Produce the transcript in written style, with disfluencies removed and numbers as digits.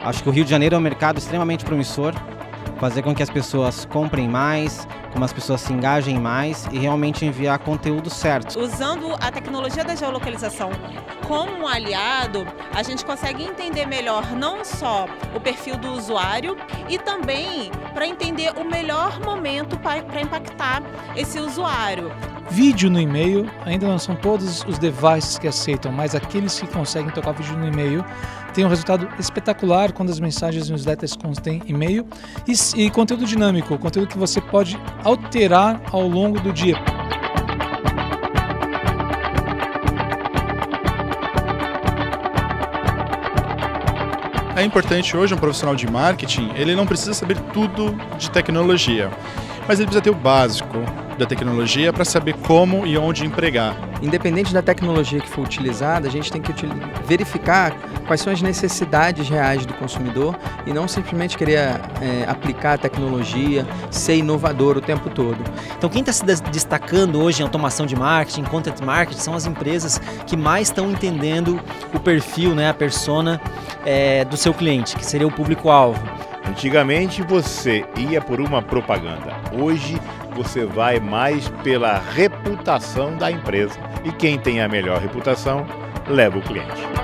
Acho que o Rio de Janeiro é um mercado extremamente promissor, fazer com que as pessoas comprem mais, como as pessoas se engajem mais e realmente enviar conteúdo certo. Usando a tecnologia da geolocalização como um aliado, a gente consegue entender melhor não só o perfil do usuário e também para entender o melhor momento para impactar esse usuário. Vídeo no e-mail, ainda não são todos os devices que aceitam, mas aqueles que conseguem tocar vídeo no e-mail têm um resultado espetacular quando as mensagens e newsletters contêm e-mail e conteúdo dinâmico, conteúdo que você pode alterar ao longo do dia. É importante hoje um profissional de marketing, ele não precisa saber tudo de tecnologia, mas ele precisa ter o básico da tecnologia para saber como e onde empregar. Independente da tecnologia que for utilizada, a gente tem que verificar quais são as necessidades reais do consumidor e não simplesmente querer aplicar a tecnologia, ser inovador o tempo todo. Então quem está se destacando hoje em automação de marketing, content marketing, são as empresas que mais estão entendendo o perfil, né, a persona do seu cliente, que seria o público-alvo. Antigamente você ia por uma propaganda, hoje você vai mais pela reputação da empresa e quem tem a melhor reputação leva o cliente.